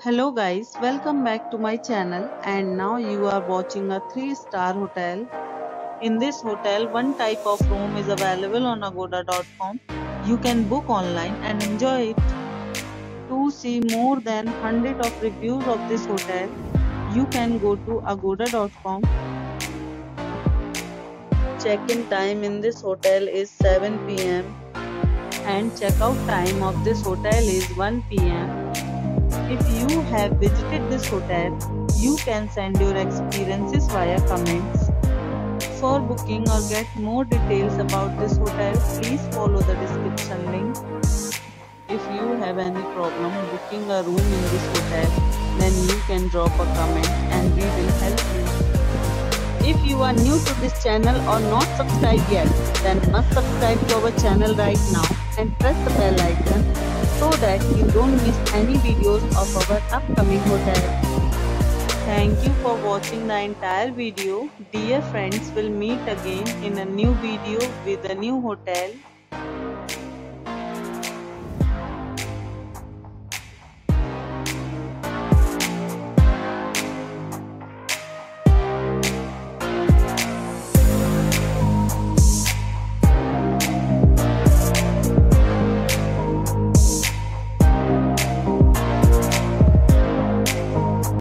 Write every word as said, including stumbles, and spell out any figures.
Hello guys, welcome back to my channel and now you are watching a three star hotel. In this hotel, one type of room is available on agoda dot com. You can book online and enjoy it. To see more than one hundred of reviews of this hotel, you can go to agoda dot com. Check-in time in this hotel is seven p m and check-out time of this hotel is one p m If you have visited this hotel, you can send your experiences via comments. For booking or get more details about this hotel, please follow the description link. If you have any problem booking a room in this hotel, then you can drop a comment and we will help you. If you are new to this channel or not subscribed yet, then must subscribe to our channel right now and press the bell icon so that you don't miss any videos of our upcoming hotel. Thank you for watching the entire video. Dear friends, we'll meet again in a new video with a new hotel.